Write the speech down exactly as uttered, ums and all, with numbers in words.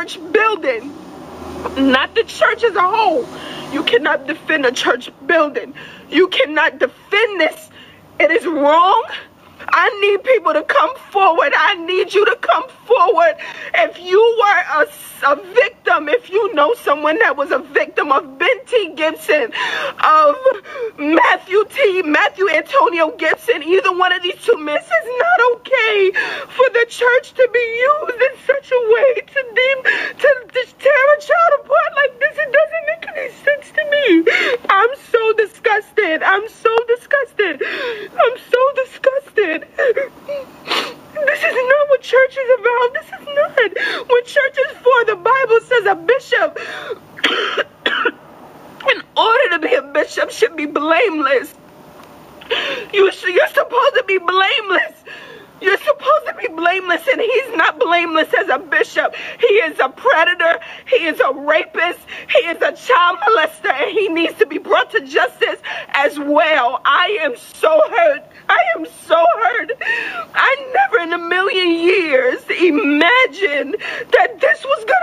church building, not the church as a whole. You cannot defend a church building. You cannot defend this. It is wrong. I need people to come forward. I need you to come forward. If you were a, a victim, if you know someone that was a victim of Ben T. Gibson, of Matthew T. Matthew Antonio Gibson, either one of these two men, it's not okay for the church to be used in such a way to deem, to, to tear a child apart like this. It doesn't make any sense to me. I'm so disgusted. I'm so disgusted. I'm so disgusted. This is not what church is about. This is not what church is for. The Bible says a bishop, in order to be a bishop, should be blameless. You should, you're supposed to be blameless. You're supposed to be blameless, and he's not blameless as a bishop. He is a predator. He is a rapist. He is a child molester, and he needs to be brought to justice as well. I am so hurt. I am so hurt. I never in a million years imagined that this was going